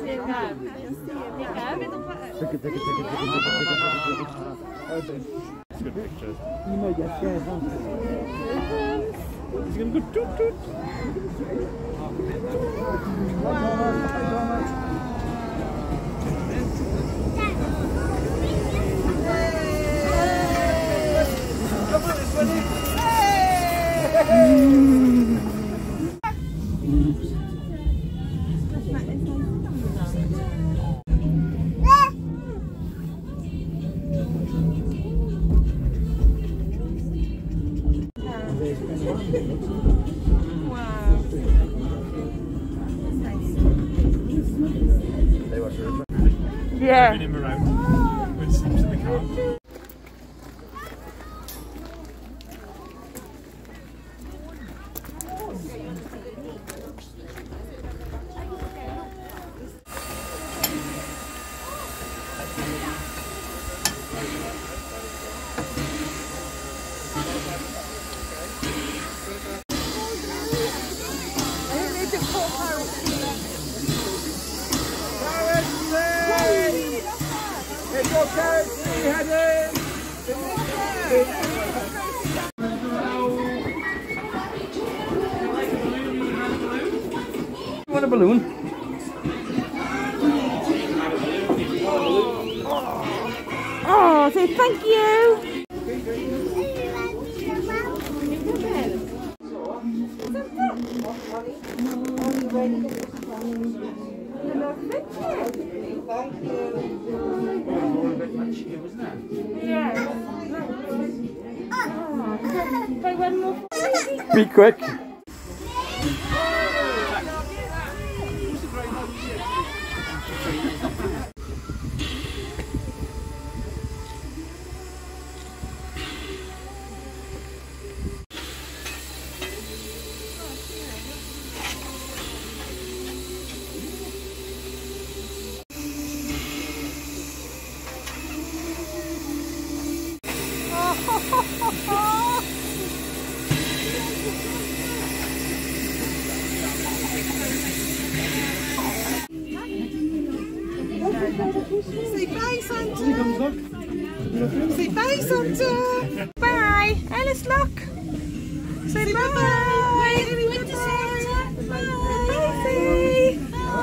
Take it. It's a good picture. You may get scared, don't you? He's going to go toot toot. Yeah. Him around with sleeps in the car. You want a balloon? Oh, say thank you. Be quick. Say bye, Santa. Say bye, Santa. Bye. Alice, look. Say bye. Bye. Bye. Bye.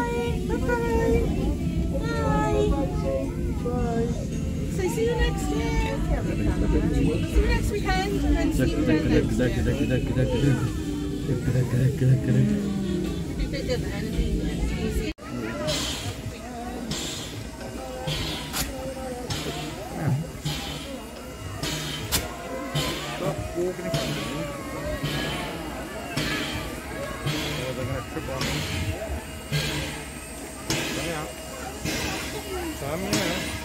Bye. Say see you next year. See you next weekend and then see you again next year. Walking in front of me. Or they're going to trip on me. Come out. Come out.